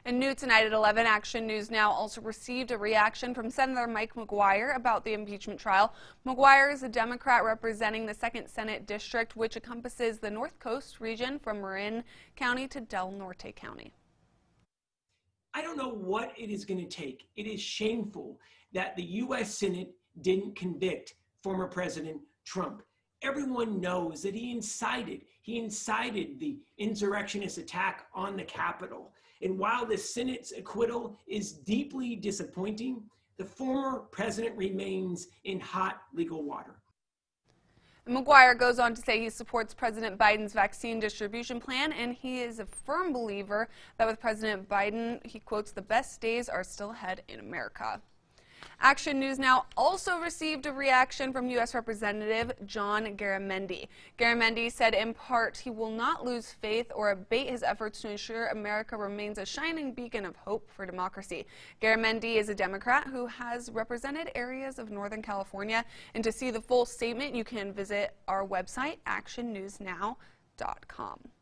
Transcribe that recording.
And new tonight at 11, Action News Now also received a reaction from Senator Mike McGuire about the impeachment trial. McGuire is a Democrat representing the 2nd Senate District, which encompasses the North Coast region from Marin County to Del Norte County. I don't know what it is going to take. It is shameful that the U.S. Senate didn't convict former President Trump. Everyone knows that he incited the insurrectionist attack on the Capitol. And while the Senate's acquittal is deeply disappointing, the former president remains in hot legal water. McGuire goes on to say he supports President Biden's vaccine distribution plan, and he is a firm believer that with President Biden, he quotes, "the best days are still ahead in America." Action News Now also received a reaction from U.S. Representative John Garamendi. Garamendi said in part he will not lose faith or abate his efforts to ensure America remains a shining beacon of hope for democracy. Garamendi is a Democrat who has represented areas of Northern California, and to see the full statement you can visit our website actionnewsnow.com.